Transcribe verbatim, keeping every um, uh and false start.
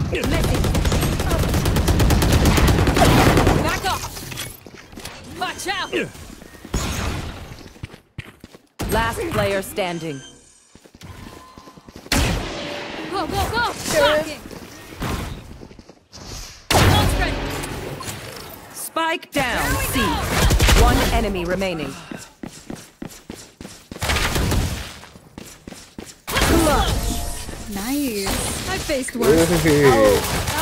Back off! Watch out! Last player standing. Go, go, go! Blocking! Pulse ready! Spike down. Here we C. go! One enemy remaining. Nice. I faced worse. Hey.